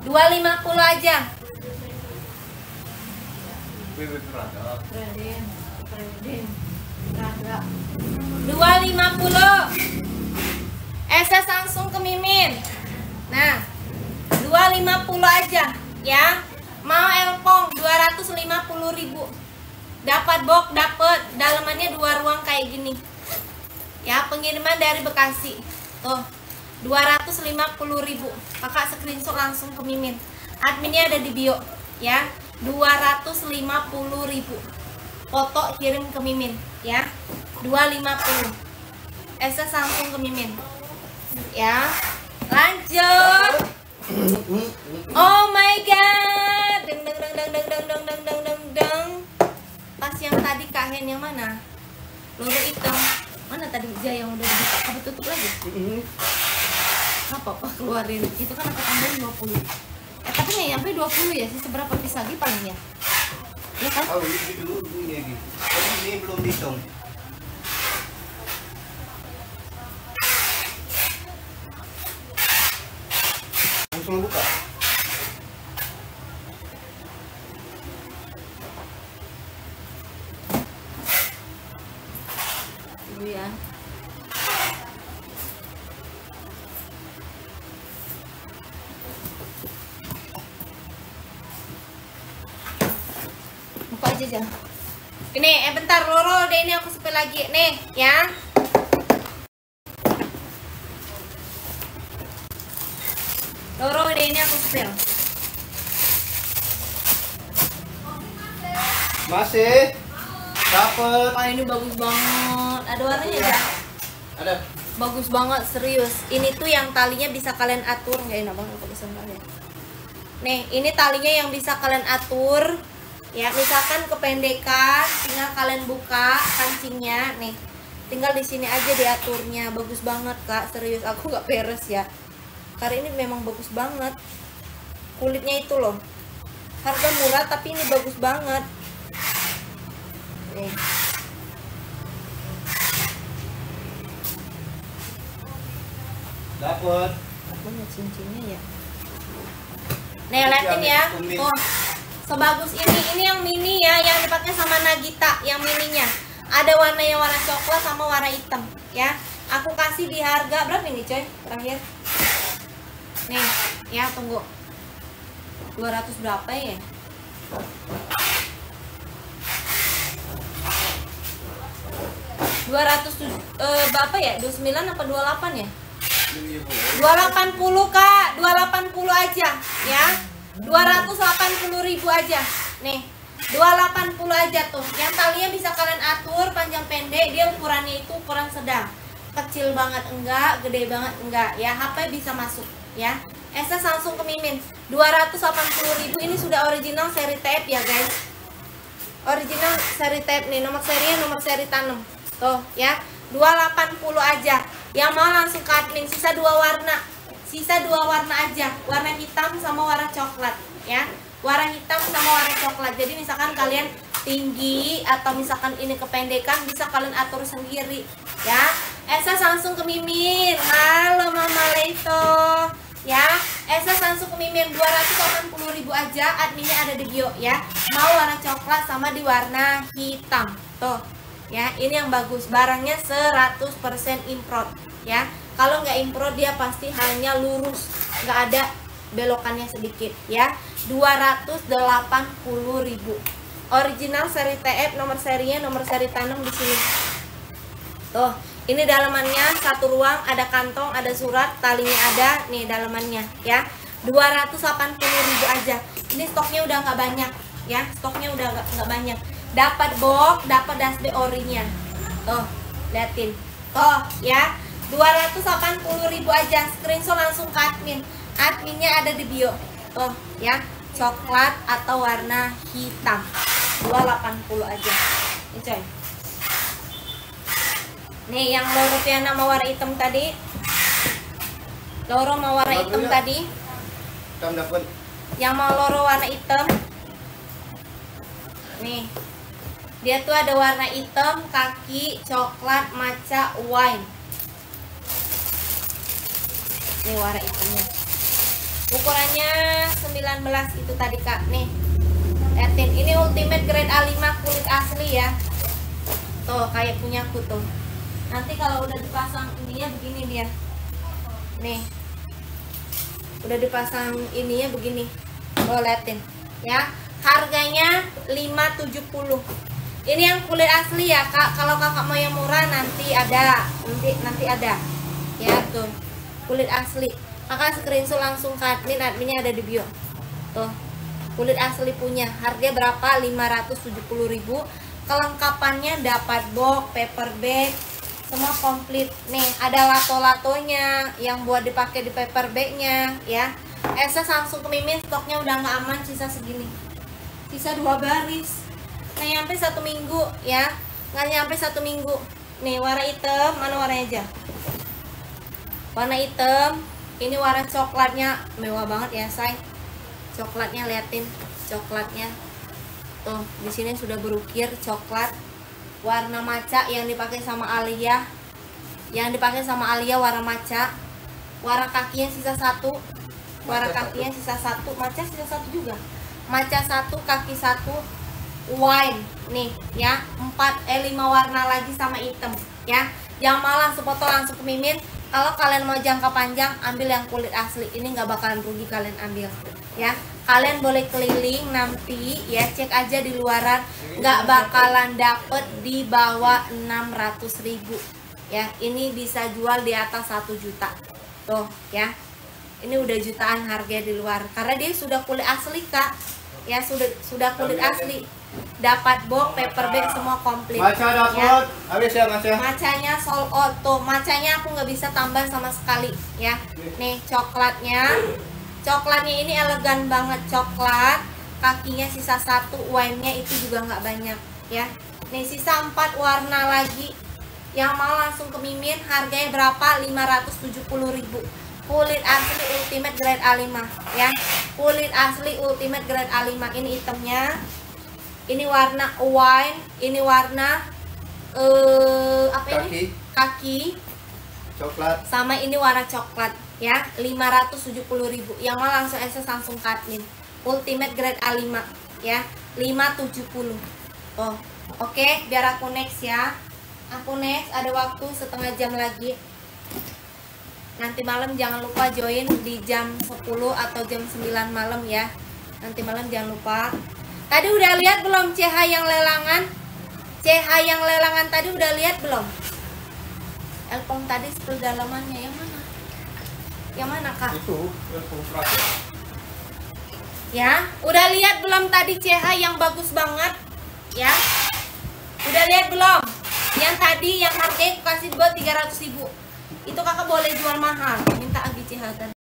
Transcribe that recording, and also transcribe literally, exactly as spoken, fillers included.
dua lima puluh aja. dua lima puluh. S S langsung ke Mimin. Nah, dua lima puluh aja ya. Mau elpong dua ratus lima puluh ribu. Dapat box, dapat dalamannya dua ruang kayak gini. Ya, pengiriman dari Bekasi. Tuh, dua ratus lima puluh ribu. Kakak screenshot langsung ke Mimin. Adminnya ada di bio ya. dua ratus lima puluh ribu. Foto kirim ke Mimin ya. dua ratus lima puluh. S S langsung ke Mimin. Ya. Lanjut. Oh my god. Deng deng deng deng deng deng deng deng deng deng deng. Pas yang tadi Kak Hen yang mana? Logo hitam. Mana tadi Jaya yang udah dibuka? Apa tutup lagi? Apa apa keluarin. Itu kan aku tambahin dua puluh. Eh tapi nggak nyampe dua puluh ya sih, seberapa piece lagi palingnya? Ya kan? Oh, ini dulu ini lagi. Ini belum dihitung. Langsung buka. Dulu ya. Buka aja aja. Ini, eh bentar Roro deh, ini aku sepel lagi nih ya. Roro deh, ini aku sepel. Masih. Dapat. Oh ini bagus banget. Ada warnanya ya? Ada. Bagus banget, serius. Ini tuh yang talinya bisa kalian atur. Gak enak banget aku bisa ya. Nih, ini talinya yang bisa kalian atur. Ya, misalkan kependekan, tinggal kalian buka kancingnya. Nih, tinggal di sini aja diaturnya. Bagus banget Kak, serius. Aku nggak beres ya. Karena ini memang bagus banget. Kulitnya itu loh. Harga murah tapi ini bagus banget. Nih. Dapat. Aku lihat cincinnya ya. Nih, liatin ya. Tuh. Sebagus ini, ini yang mini ya, yang dipakai sama Nagita, yang mininya. Ada warnanya warna coklat sama warna hitam, ya. Aku kasih di harga berapa ini, coy? Terakhir. Nih, ya tunggu. dua ratus berapa ya? dua ratus eh, berapa ya? dua puluh sembilan apa dua puluh delapan ya? dua ratus delapan puluh Kak, dua ratus delapan puluh aja, ya. dua ratus delapan puluh ribu aja. Nih, dua ratus delapan puluh aja tuh. Yang talinya bisa kalian atur panjang pendek, dia ukurannya itu ukuran sedang. Kecil banget enggak, gede banget enggak, ya. H P bisa masuk, ya. S S langsung ke Mimin. dua ratus delapan puluh ribu ini sudah original seri tape ya, guys. Original seri tape nih, nomor serinya nomor seri tanam. Tuh, ya. dua ratus delapan puluh aja. Yang mau langsung ke admin, sisa dua warna. Sisa dua warna aja, warna hitam sama warna coklat, ya. Warna hitam sama warna coklat. Jadi misalkan kalian tinggi atau misalkan ini kependekan, bisa kalian atur sendiri, ya. S S langsung ke Mimin. Halo Mama Leito, ya. S S langsung ke Mimin. Dua ratus delapan puluh ribu aja. Adminnya ada di bio, ya. Mau warna coklat sama di warna hitam, tuh, ya. Ini yang bagus. Barangnya seratus persen import, ya. Kalau nggak import dia pasti hanya lurus, nggak ada belokannya sedikit, ya. dua ratus delapan puluh ribu. Original seri T F, nomor serinya nomor seri tanam di sini. Tuh, ini dalamannya satu ruang, ada kantong, ada surat, talinya ada, nih dalamannya, ya. dua ratus delapan puluh ribu aja. Ini stoknya udah nggak banyak, ya. Stoknya udah nggak banyak. Dapat box, dapat dasbe orinya. Tuh, liatin. Tuh, ya. dua ratus delapan puluh ribu aja. Screenshot langsung ke admin. Adminnya ada di bio. Tuh, ya. Coklat atau warna hitam. dua ratus delapan puluh aja. Ini coy. Nih yang loro piana sama warna hitam tadi. Loro sama warna hitam tadi. Hitam dapat. Yang mau loro warna hitam. Nih. Dia tuh ada warna hitam, kaki, coklat, maca, wine. Ini warna hitamnya. Ukurannya sembilan belas itu tadi Kak. Nih. Liatin, ini ultimate grade A lima kulit asli ya. Tuh, kayak punya aku tuh. Nanti kalau udah dipasang ininya begini dia. Nih. Udah dipasang ininya begini. Tuh, liatin ya. Harganya lima tujuh puluh. Ini yang kulit asli ya Kak. Kalau Kakak mau yang murah nanti ada. Nanti nanti ada. Ya, tuh. Kulit asli. Kakak screenshot langsung ke admin, adminnya ada di bio. Tuh. Kulit asli punya. Harga berapa? lima ratus tujuh puluh ribu. Kelengkapannya dapat box, paper bag, semua komplit. Nih, ada lato-latonya yang buat dipakai di paper bagnya ya. Esa langsung ke Mimin, stoknya udah nggak aman, sisa segini. Sisa dua baris. Nggak nyampe satu minggu ya. Nggak nyampe satu minggu. Nih, warna hitam, mana warnanya aja? Warna hitam. Ini warna coklatnya mewah banget ya, say. Coklatnya liatin, coklatnya. Tuh, di sini sudah berukir coklat. Warna maca yang dipakai sama Alia. Yang dipakai sama Alia warna maca. Warna kakinya sisa satu. Warna kakinya sisa satu, maca sisa satu juga. Maca satu, kaki satu. Wine nih ya, empat eh lima warna lagi sama hitam ya. Yang mau langsung foto langsung ke Mimin. Kalau kalian mau jangka panjang, ambil yang kulit asli. Ini nggak bakalan rugi kalian ambil ya. Kalian boleh keliling nanti ya, cek aja di luaran, nggak bakalan dapet di bawah enam ratus ribu ya. Ini bisa jual di atas satu juta tuh ya. Ini udah jutaan harga di luar karena dia sudah kulit asli Kak ya. Sudah sudah kulit asli, dapat box, paper bag, semua komplit. Maca dapat, ya. Habis ya Mas ya. Macanya sold out tuh. Macanya aku nggak bisa tambah sama sekali ya. Nih coklatnya, coklatnya ini elegan banget, coklat. Kakinya sisa satu, wine-nya itu juga nggak banyak ya. Nih sisa empat warna lagi. Yang mau langsung ke Mimin, harganya berapa? lima ratus tujuh puluh ribu. Kulit asli ultimate grade A lima ya. Kulit asli ultimate grade A lima. Ini hitamnya. Ini warna wine, ini warna uh, apa Kaki. ini? Kaki. Coklat. Sama ini warna coklat ya. lima ratus tujuh puluh ribu. Yang mau langsung akses langsung ke admin. Ultimate grade A lima ya. lima tujuh puluh. Oh, oke, okay, biar aku next ya. Aku next, ada waktu setengah jam lagi. Nanti malam jangan lupa join di jam sepuluh atau jam sembilan malam ya. Nanti malam jangan lupa. Tadi udah lihat belum C H yang lelangan? C H yang lelangan tadi udah lihat belum? Elpong tadi sepuluh dalamannya yang mana? Yang mana Kak? Itu, Elpong terakhir. Ya, udah lihat belum tadi C H yang bagus banget? Ya. Udah lihat belum? Yang tadi yang harganya aku kasih buat tiga ratus ribu. Itu Kakak boleh jual mahal. Minta Agi C H tadi.